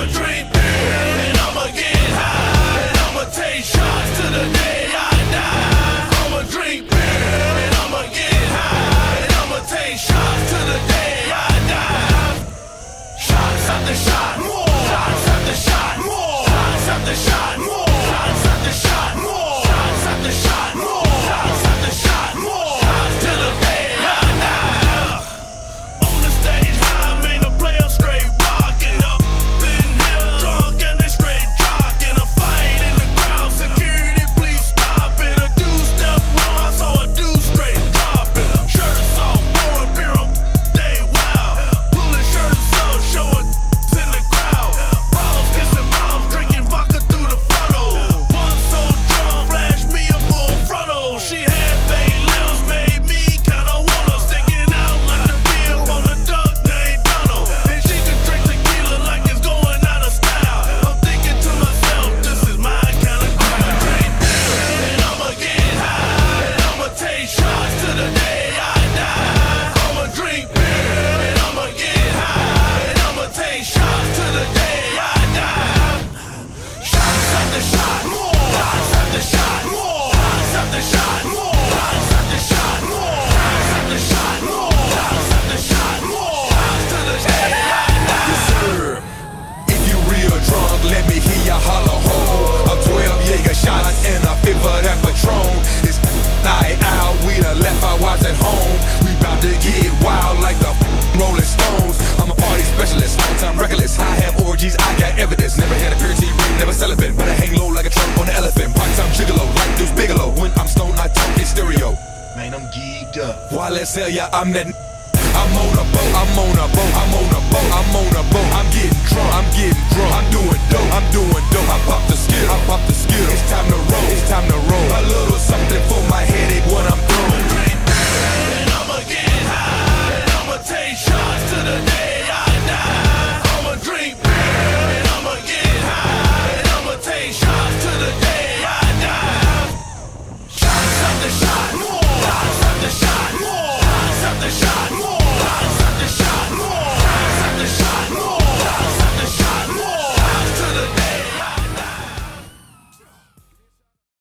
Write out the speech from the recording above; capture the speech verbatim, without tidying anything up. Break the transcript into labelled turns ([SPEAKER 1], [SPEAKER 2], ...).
[SPEAKER 1] I'ma drink beer and I'ma get high, and I'ma take shots to the day I die. I'ma drink beer and I'ma get high, and I'ma take shots to the day I die. Shots after shot, more. Shots after shot, more. Shots after shot, more. Shots after shot, more. Shots after shot, more. Shots after shot, more. Shots to the day I die. On the stage high, man, the players straight rocking up in here, drunk and they straight jocking. A fight in the crowd, security please stop it. A dude step wrong, I saw a dude straight drop it. Shirt is off, pouring beer on, they wild. Pulling shirts up, showing in the crowd. Balls kissing moms, drinking vodka through the photo. One so drunk, flash me a full frontal. She had fake lips, made me kinda wanna sticking out like the beer on the duck named Donald. And she can drink tequila like it's going out of style. I'm thinking to myself, this is my kind of crowd. Drink beer and I'ma get high, and I'ma take shots to the day I die. I'ma drink beer and I'ma get high, and I'ma take shots to the day I die. Shots after shot, more. Shots after shot, more. Shots after shot, more. Shots after shot, more. Shots after shot, more. Shots after shot, more. Shots to the day I die.
[SPEAKER 2] Yes, sir. If you real drunk, let me hear ya holler ho. I'm twelve Jaeger shots and a fifth of that Patron. It's night out, we done left our wives at home. We bout to get wild like the Rolling Stones. I'm a party specialist, long time reckless. I have orgies, I got evidence. Never had a purity ring, never celibate, but I hang low like a trunk on an elephant. Part-time gigolo, like Deuce Bigelow. When I'm stoned, I talk in stereo. Man, I'm geeked up. Why let's tell ya I'm that. I'm on a boat, I'm on a boat, I'm on a boat, I'm on a boat. I'm getting